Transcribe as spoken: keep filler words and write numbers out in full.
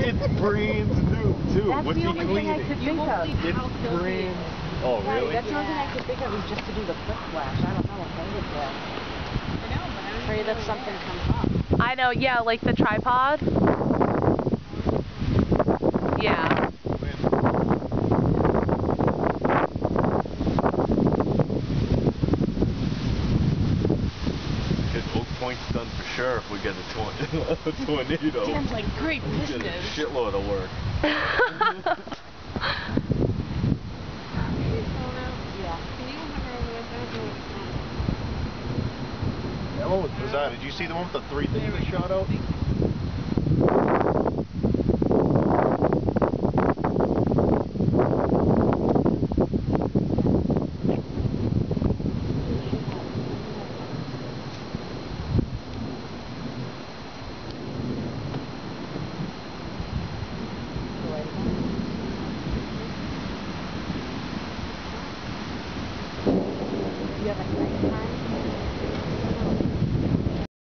It's brand new, too. That's What's the he only cleaning? thing I could think of. It's brand... Oh, Right, really? that's the only thing I could think of is just to do the foot flash. I don't know if I would do. I know, but I don't Pray that something comes up. I know, yeah, like the tripod. Yeah. Oak Point's done for sure if we get a, tor a tornado. Dan's like, great business. Get a shitload of work. That one was bizarre. Did you see the one with the three things that shot out? You have a